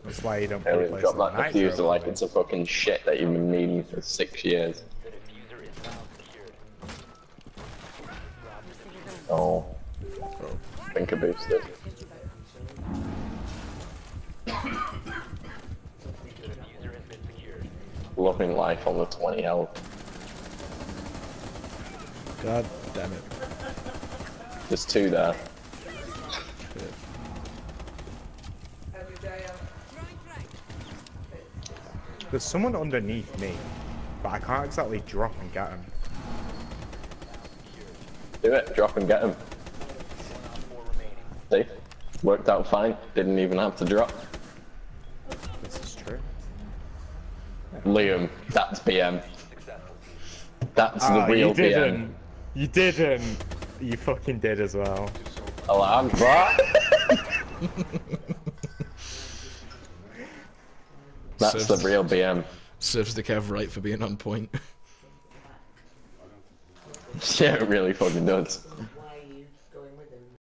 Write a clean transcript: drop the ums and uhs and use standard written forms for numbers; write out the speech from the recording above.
That's why you don't Yeah, play we places dropped like that Nitro. diffuser like it's a fucking shit that you've been needing for 6 years. Oh. Thinker boosted. Loving life on the 20 health. God damn it. There's 2 there. There's someone underneath me, but I can't exactly drop and get him. Do it, drop and get him. See? Worked out fine, didn't even have to drop. This is true. Liam, that's BM. That's the real you didn't. BM. You didn't. You fucking did as well. Alarm, what? That's the real BM. Serves the Kev right for being on point. Yeah, it really fucking does.